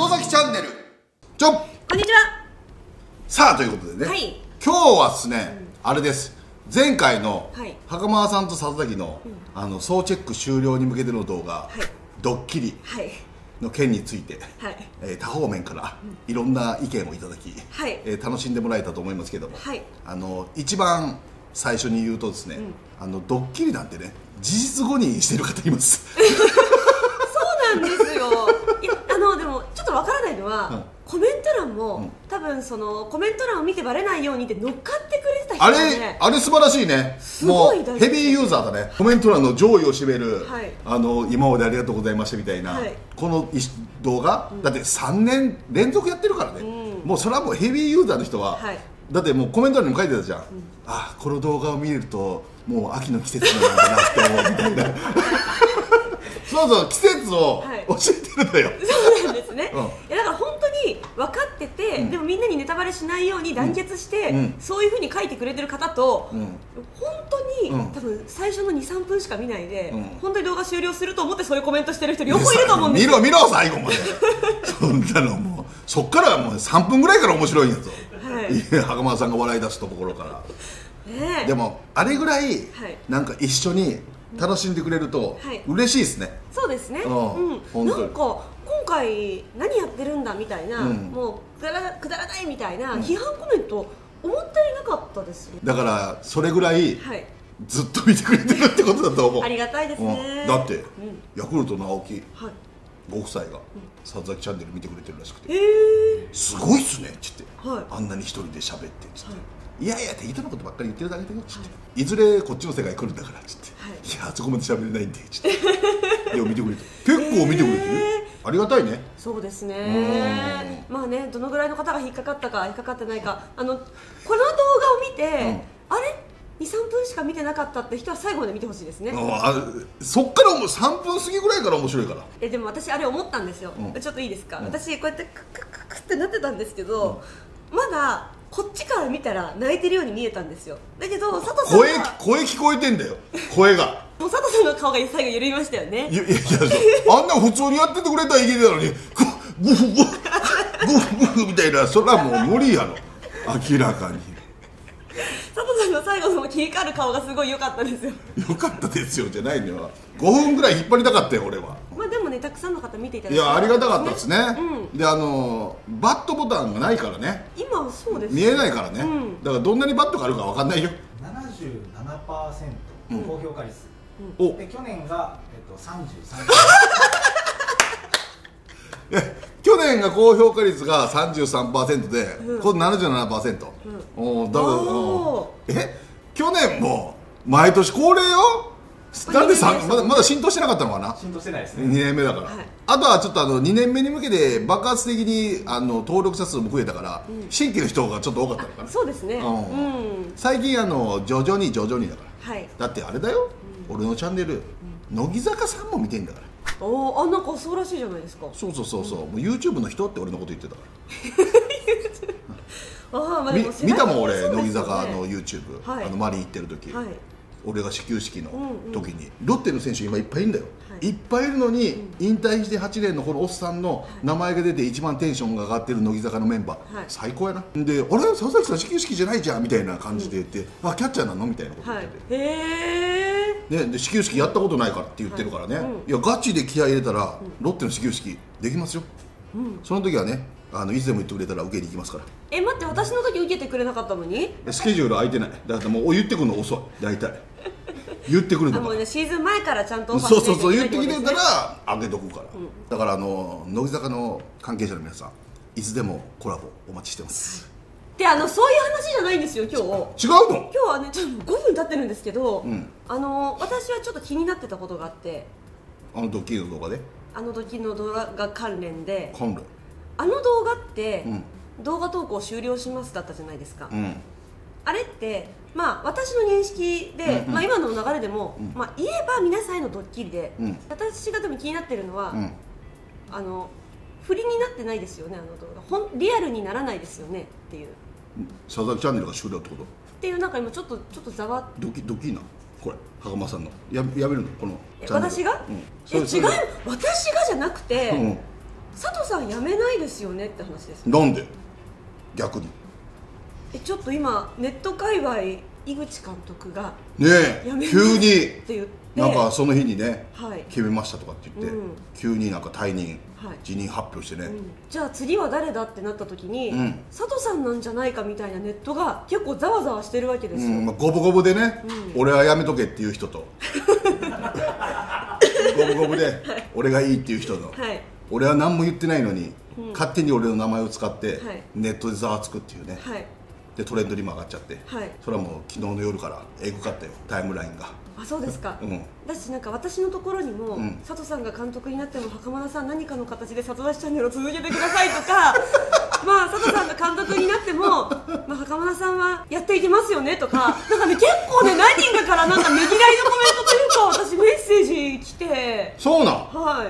里崎チャンネルちょん。 こんにちは。 さあということでね、 はい、 今日はですね、あれです。前回の袴間さんと里崎の、総チェック終了に向けての動画、ドッキリの件について、多方面からいろんな意見をいただき、楽しんでもらえたと思いますけども、一番最初に言うとですね、ドッキリなんてね、事実誤認してる方いますそうなんですよ。でもちょっとわからないのは、コメント欄も、多分そのコメント欄を見てバレないようにって乗っかってくれてた人がね、あれ素晴らしいね。もうヘビーユーザーだね。コメント欄の上位を占める、今までありがとうございましたみたいな、この動画だって3年連続やってるからね、もうそれはもうヘビーユーザーの人は、だってもうコメント欄にも書いてたじゃん、あ、この動画を見るともう秋の季節なんだなって思うみたいなそうそう、季節を教えてるんだよ。 そうなんですね。いやだから本当に分かってて、でもみんなにネタバレしないように団結して、そういうふうに書いてくれてる方と、本当に多分最初の 2,3 分しか見ないで、本当に動画終了すると思ってそういうコメントしてる人両方いると思うんですよ。 見ろ最後までそんなのもうそっからはもう3分ぐらいから面白いんやぞ、袴間さんが笑い出すところから。でもあれぐらいなんか一緒に楽しんでくれると嬉しいですね。 そうですね。なんか今回何やってるんだみたいな、もうくだらないみたいな批判コメント思ったりなかったですよ。 だからそれぐらいずっと見てくれてるってことだと思う。 ありがたいですね。 だってヤクルトの青木ご夫妻が里崎チャンネル見てくれてるらしくて、すごいっすねっつって、あんなに一人で喋ってっつって、いやいや適当なことばっかり言ってるだけだよっつって、いずれこっちの世界来るんだからっつって、いやあそこまで喋れないんでっつっていや見てくれて、結構見てくれてる。ありがたいね。そうですね。まあね、どのぐらいの方が引っかかったか引っかかってないか、この動画を見て、あれ2、3分しか見てなかったって人は最後まで見てほしいですね。 そっからもう3分過ぎぐらいから面白いから。 でも私あれ思ったんですよ。ちょっといいですか、私こうやってククククってなってたんですけど、まだこっちから見たら泣いてるように見えたんですよ。だけど佐藤さんが声聞こえてんだよ、声がもう佐藤さんの顔が最後揺れましたよね。 いやあんな普通にやっててくれたらいけたのにグフグフグフグフみたいな、それはもう無理やろ明らかに。 佐藤さんの最後の切り替わる顔がすごい良かったですよ。 良かったですよじゃないのよ、5分ぐらい引っ張りたかったよ俺は。まあでもね、たくさんの方見ていただいて、 いやありがたかったですね。でバットボタンがないからね、 今はそうです、 見えないからね、だからどんなにバットがあるか分かんないよ。 77%高評価率で、去年が33% 去年が高評価率が 33% で、今度 77%、去年も毎年恒例よ。なんでまだ浸透してなかったのかな。 浸透してないですね、 2年目だから。あとはちょっと2年目に向けて爆発的に登録者数も増えたから、新規の人がちょっと多かったのかな。 そうですね。 最近徐々にだから、だってあれだよ、俺のチャンネル乃木坂さんも見てんだから。 なんかそうらしいじゃないですか。 そう、もう YouTube の人って俺のこと言ってたから見たもん俺、乃木坂の YouTube、マリン行ってる時、俺が始球式の時に、ロッテの選手今いっぱいいるんだよ、いっぱいいるのに、引退して8年のこのおっさんの名前が出て一番テンションが上がってる乃木坂のメンバー、最高やな。で、あれ佐々木さん始球式じゃないじゃんみたいな感じで言って、あ、キャッチャーなのみたいなこと言ってて、で始球式やったことないからって言ってるからね、いやガチで気合い入れたらロッテの始球式できますよ。その時はね、いつでも言ってくれたら受けに行きますから。 待って、私の時受けてくれなかったのに。 スケジュール空いてない。だからもう言ってくるの遅い、大体言ってくるのもうね、シーズン前からちゃんとそう言ってきてたら開けとくから、だから乃木坂の関係者の皆さん、いつでもコラボお待ちしてます。 で、そういう話じゃないんですよ今日。 違うの？ 今日はね、ちょっと5分経ってるんですけど、私はちょっと気になってたことがあって、 ドッキリの動画で、 ドッキリの動画関連で、動画って、動画投稿終了しますだったじゃないですか。あれって私の認識で、今の流れでも、言えば皆さんへのドッキリで、私がでも気になってるのは、振りになってないですよね、動画リアルにならないですよねっていう。 佐々木チャンネルが終了ってことっていう、なんか今ちょっとざわっドッキリな、これ袴間さんのやめるのこの私が、違う、私がじゃなくて、 佐藤さん辞めないですよねって話です。 なんで逆にちょっと今ネット界隈井口監督がねえ急にって言ってなんかその日にね、 はい、 決めましたとかって言って、急になんか退任、辞任発表してね、 じゃあ次は誰だってなった時に、佐藤さんなんじゃないかみたいなネットが結構ざわざわしてるわけですよ、 五分五分でね、俺はやめとけっていう人と五分五分で俺がいいっていう人の、俺は何も言ってないのに、勝手に俺の名前を使ってネットでざわつくっていうね、でトレンドにも上がっちゃって、それはもう昨日の夜からエグかったよ、タイムラインが。 あ、そうですか。だしなんか私のところにも、佐藤さんが監督になっても袴田さん何かの形で里出しチャンネルを続けてくださいとかまあ佐藤さんが監督になっても、まあ、袴田さんはやっていきますよねとか、なんかね結構ね何人かからなんかねぎらいのコメントというか私メッセージ来て。 そうなん、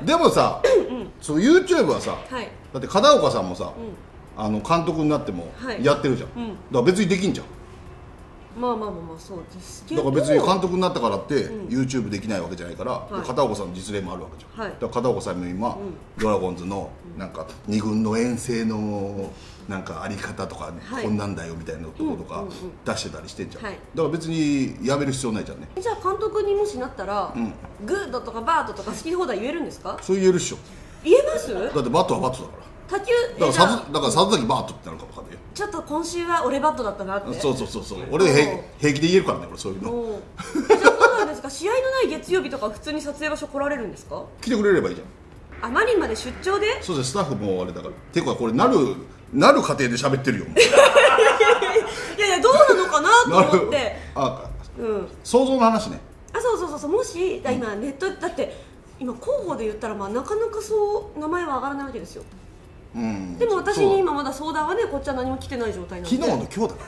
でもさ、そう YouTube はさ、だって片岡さんもさ、監督になってもやってるじゃん、だから別にできんじゃん。 まあそうですけど、 だから別に監督になったからって YouTube できないわけじゃないから、片岡さんの実例もあるわけじゃん、だから片岡さんも今、ドラゴンズのなんか2軍の遠征のなんかあり方とか、こんなんだよみたいなところとか出してたりしてんじゃん、だから別にやめる必要ないじゃんね。 じゃあ監督にもしなったら、グードとかバードとか好き放題言えるんですか？ そう言えるっしょ。 言えます？ だってバットはバットだから。 卓球だから里崎バートってなるかもわかんないよ。 ちょっと今週は俺バットだったなって。 そう俺平気で言えるからね、俺そういうの。 じゃあどうなんですか、試合のない月曜日とか普通に撮影場所来られるんですか？ 来てくれればいいじゃん。 あまりまで出張で？ そうです、スタッフもあれだから。てかこれなる過程で喋ってるよいやどうなのかなと思って想像の話ね。 そうもし今ネットだって今広報で言ったら、まあなかなかそう名前は上がらないわけですよ。でも私に今まだ相談はね、こっちは何も来てない状態なので。 昨日の今日だから。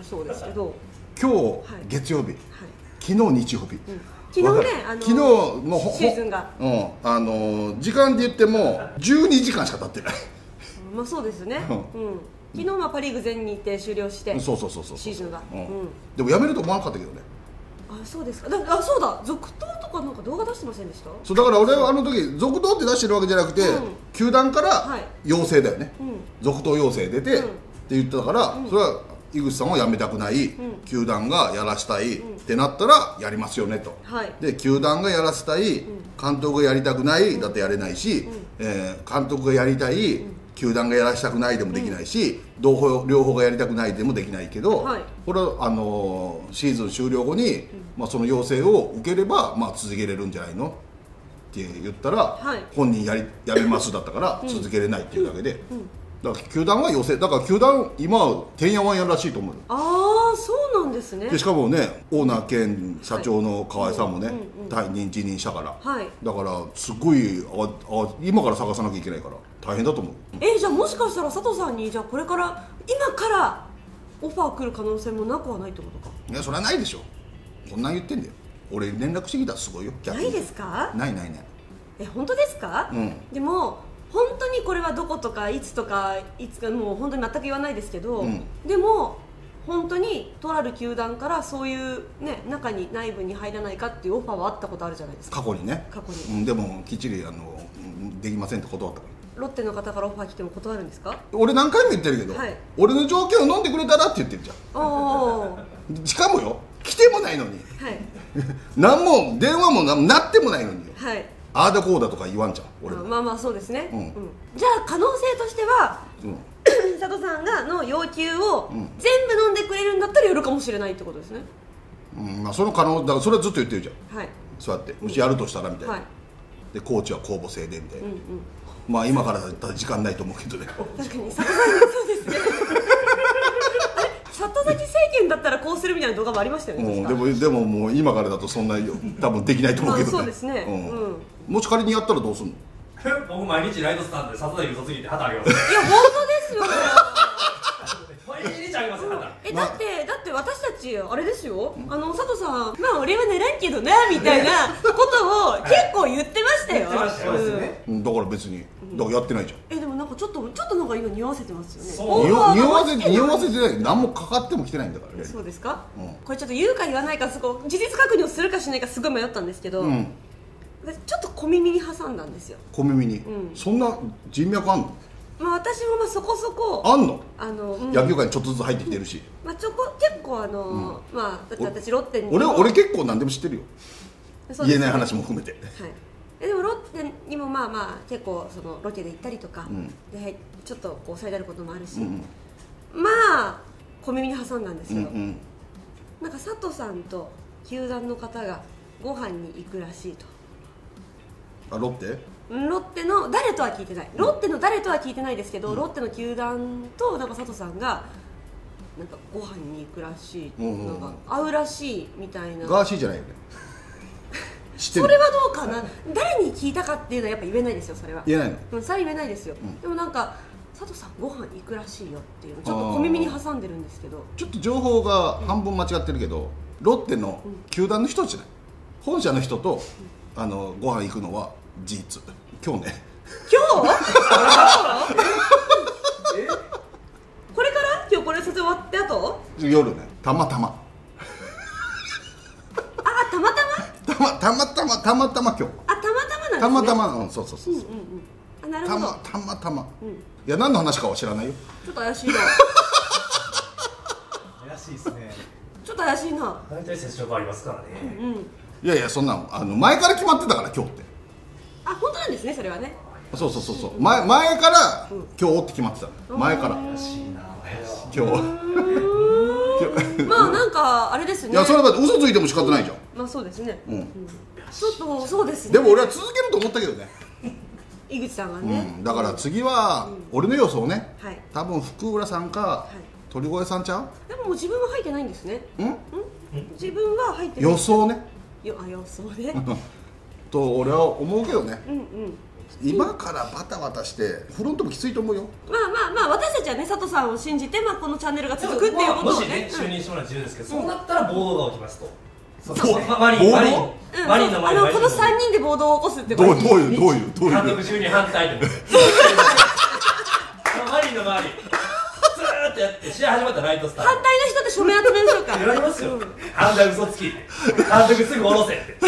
そうですけど、 今日月曜日、昨日日曜日、 昨日ね、 昨日もシーズンが時間で言っても12時間しか経ってない。 まあそうですね。昨日はパ・リーグ全日程終了して、 そうシーズンが。 でもやめると思わなかったけどね。 あ、そうですか。そうだ、続投とかなんか動画出してませんでした？ そうだから俺はあの時続投って出してるわけじゃなくて、球団から要請だよね、続投要請出てって言ってたから、それは井口さんは辞めたくない、球団がやらしたいってなったらやりますよねと、で球団がやらせたい、監督がやりたくないだってやれないし、監督がやりたい、球団がやらしたくないでもできないし、両方がやりたくないでもできないけど、これはシーズン終了後に、その要請を受ければ、続けれるんじゃないのって言ったら、本人やめますだったから続けれないっていうだけで、だから球団は要請だから、球団今てんやわんやらしいと思う。 ああ、そうなんですね。 でしかもね、オーナー兼社長の河合さんもね退任辞任したから、だからすごい今から探さなきゃいけないから大変だと思う。 じゃあもしかしたら佐藤さんにじゃあこれから今からオファー来る可能性もなくはないってことか？ いや、それはないでしょ。こんなん言ってんだよ。俺連絡してきたらすごいよ。 ないですか？ ない本当ですか？でも本当にこれはどことかいつかもう本当に全く言わないですけど、でも本当にとある球団からそういうね、中に内部に入らないかっていうオファーはあったことあるじゃないですか。 過去に、でもきっちりできませんって断ったから。 ロッテの方からオファー来ても断るんですか？ 俺何回も言ってるけど、俺の条件を飲んでくれたらって言ってるじゃん。しかもよ、来てもないのに、何も電話もなってもないのに、ああだこうだとか言わんじゃん俺。 まあそうですね。じゃあ可能性としては、佐藤さんがの要求を全部飲んでくれるんだったらやるかもしれないってことですね。 その可能だから、それはずっと言ってるじゃん。そうやってもしやるとしたらみたいな。でコーチは公募制でみたいな。今からだったら時間ないと思うけどね。 確かに佐藤さんそうですね。里崎政権だったらこうするみたいな動画もありましたよね。 でももう今からだとそんな多分できないと思うけどね。 そうですね。 もし仮にやったらどうすんの？ 僕毎日ライトスタンドで里崎嘘すぎて旗あげます。いや本当ですよ。 毎日あげます旗。 だって私たちあれですよ。佐藤さん、俺は寝らんけどなみたいなことを結構言ってましたよ。 言ってましたよね。 だから別にだからやってないじゃん。 でもなんかちょっとなんか今匂わせてますよね。匂わせてない。何もかかっても来てないんだからね。 そうですか？これちょっと言うか言わないか、事実確認をするかしないかすごい迷ったんですけど、 ちょっと小耳に挟んだんですよ。 小耳に、そんな人脈あんの？ まあ私もそこそこあんの？野球界にちょっとずつ入ってきてるし、 結構まあ私ロッテに俺結構何でも知ってるよ、言えない話も含めて。 でもロッテにもまあ結構そのロケで行ったりとかでちょっとこうされてることもあるし、まあ小耳に挟んだんですけど、なんか佐藤さんと球団の方がご飯に行くらしいと。 ロッテの誰とは聞いてない、ロッテの誰とは聞いてないですけど、ロッテの球団となんか佐藤さんがなんかご飯に行くらしい、なんか会うらしいみたいな。 ガーシーじゃないよね。 それはどうかな、誰に聞いたかっていうのはやっぱ言えないですよ。それは言えないの？ それは言えないですよ、でもなんか佐藤さんご飯行くらしいよっていうのちょっと小耳に挟んでるんですけど、 ちょっと情報が半分間違ってるけど、ロッテの球団の人じゃない、本社の人とご飯行くのは事実。今日ね。 今日これから今日これ撮影終わってあと夜ね、たまたまたまたまたまたま今日たまたまなんですね。 たまたま、そうなるほど。 たまたま、いや何の話かは知らないよ。 ちょっと怪しいな怪しいですね。 ちょっと怪しいな。 大体接触ありますからね。 いやいや、そんな前から決まってたから今日って。 本当なんですね、それはね。 そう前から今日って決まってた。前から怪しいな、 今日まあなんかあれですね。 いや、それは嘘ついても仕方ないじゃん。 まあそうですね。ちょっとそうですね。 でも俺は続けると思ったけどね、 井口さんがね。 だから次は俺の予想ね、 はい、 多分福浦さんか鳥越さんちゃう？ でももう自分は入ってないんですね。自分は入ってない。 予想ね。 予想ねと俺は思うけどね。今からバタバタしてフロントもきついと思うよ。 まあ私たちはね、佐藤さんを信じて、このチャンネルが続くっていうことをね。 もしね、就任してもらう自由ですけど、そうなったら暴動が起きますと。 マリンの前にこの3人で暴動を起こすってこと。 どういう監督就任反対ってマリンの周りずーっとやって試合始まったらライトスター反対の人って署名集めましょうか。 言われますよ、反対嘘つきって監督すぐ下ろせって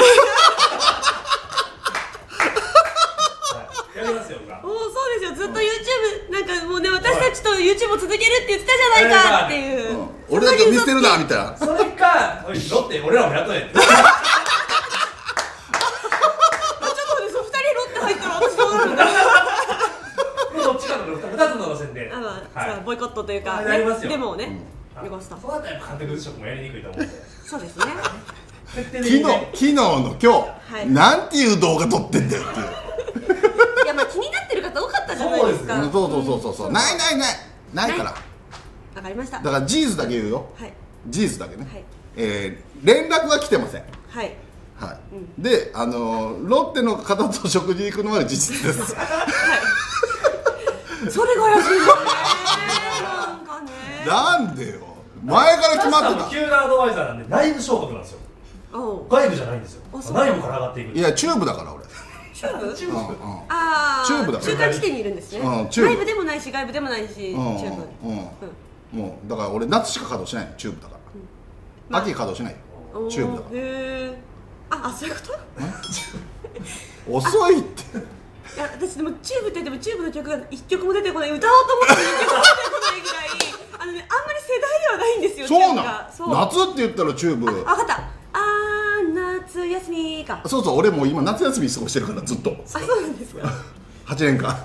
やりますよ。 そうですよ、ずっと YouTube なんかもうね、私たちと YouTube を続けるって言ってたじゃないかっていう、 俺だけ見捨てるなみたいな。 それかロッテ俺らもやっとねってボイコットというか、デモをね、 そうだったら監督職もやりにくいと思うんで。 そうですね。 昨日の今日、なんていう動画撮ってんだよっていう。 いや、気になってる方多かったじゃないですか。 そうないから。 わかりました。 だから事実だけ言うよ。事実だけね。 はい連絡は来てません。 はいで、ロッテの方と食事行くのは事実です。 それが怪しいね。 なんでよ、前から決まってた。 球団アドバイザーなんで内部昇格なんですよ。外部じゃないんですよ。内部から上がっていく。 いや、チューブだから俺。 チューブ？ チューブだから。 中間地点にいるんですね。内部でもないし外部でもないし、チューブ。 もうだから俺夏しか稼働しないの、チューブだから。秋稼働しないよ、チューブだから。 へえ。そういうこと？ 遅いって。 いや、私でもチューブって言ってもチューブの曲が一曲も出てこない、歌おうと思っても一曲も出てこないぐらいあんまり世代ではないんですよ。 そうなん？夏って言ったらチューブ。 分かった。夏休みか。 そう、俺もう今夏休み過ごしてるからずっと。 そうなんですか。 8年間。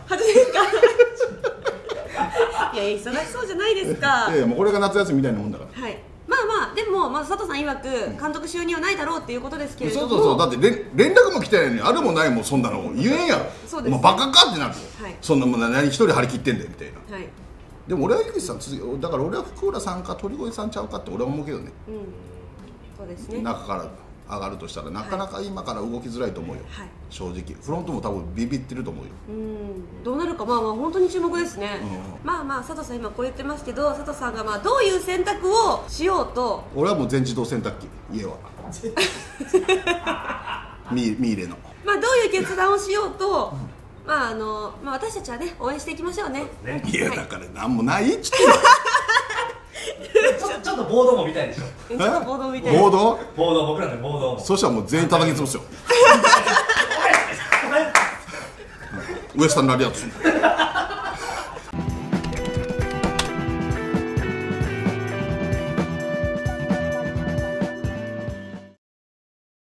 いや、忙しそうじゃないですか。 いや、もうこれが夏休みみたいなもんだから。 はい。でも佐藤さん曰く監督就任はないだろうっていうことですけれども、 そうだって連絡も来てないのにあるもないもそんなの言えんやろ。 そうです。 バカかってなるよ。そんなもん何一人張り切ってんだよみたいな。 はい。 でも俺は井口さんだから俺は福浦さんか鳥越さんちゃうかって俺は思うけどね。 そうですね。 中から上がるとしたらなかなか今から動きづらいと思うよ。正直フロントも多分ビビってると思うよ。 どうなるか本当に注目ですね。佐藤さん今こう言ってますけど、佐藤さんがどういう選択をしようと。 俺はもう全自動洗濯機、家はミーレのどういう決断をしようと、私たちはね応援していきましょうね。 いや、だからなんもないっつってんの。 ちょっとボードも見たいでしょ。 ちょっとボードみたいな。 ボード僕らのボードも。 そしたらもう全員叩き潰すよ。 ウエスタンラリアットする